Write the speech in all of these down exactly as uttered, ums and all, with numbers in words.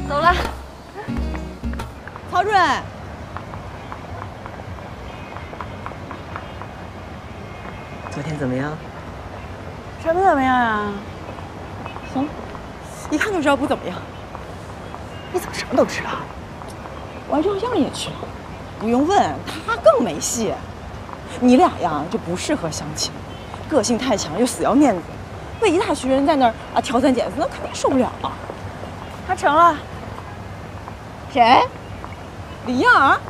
走了。 曹主任， 昨天怎么样？ 什么怎么样啊？行，一看就知道不怎么样。你怎么什么都知道？王照样也去了，不用问，他更没戏。你俩呀就不适合相亲，个性太强又死要面子，被一大群人在那儿啊挑三拣四，那肯定受不了啊。他成了。谁？李燕儿。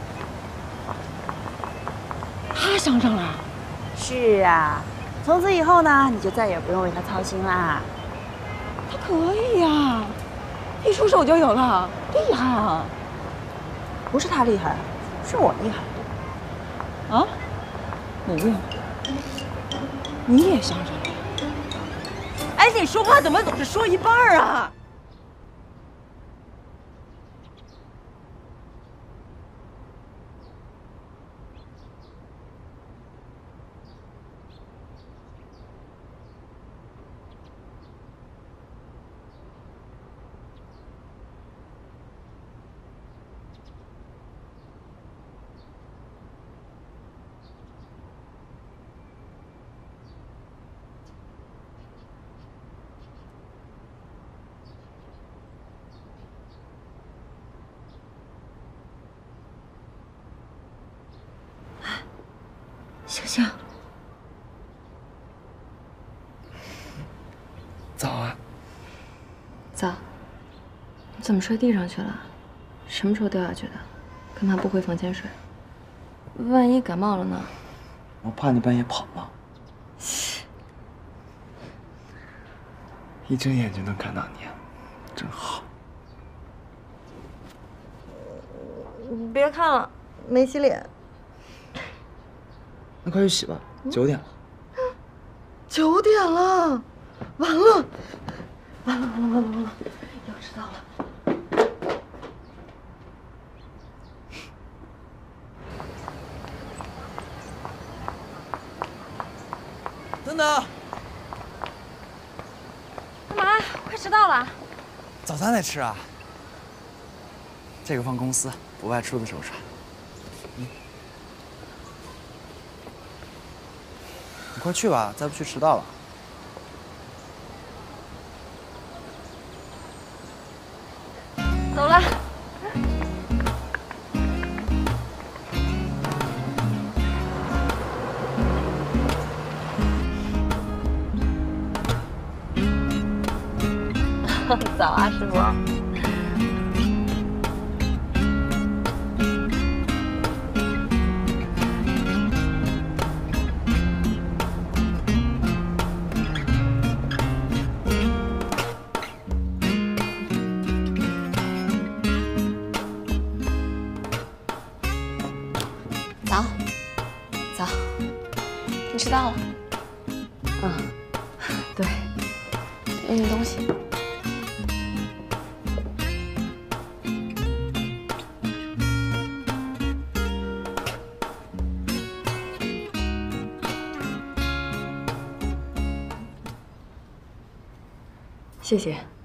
他相上了。是啊，从此以后呢，你就再也不用为他操心啦。他可以呀，一出手就有了，厉害啊！不是他厉害，是我厉害。啊？你厉害？你也相上了？哎，你说话怎么总是说一半啊？ 星星， 早啊。 早。你怎么睡地上去了？什么时候掉下去的？干嘛不回房间睡？万一感冒了呢？ 我怕你半夜跑了。一睁眼就能看到你，真好。 你别看了，没洗脸。 那快去洗吧，九点了。 九点了，完了，完了，完了，完了，完了，要迟到了。 等等， 干嘛？快迟到了。 早餐得吃啊。这个放公司，不外出的时候穿。嗯。你快去吧，再不去迟到了。 走了。早啊，师傅。早，早，你迟到了。嗯，对，运运东西。谢谢。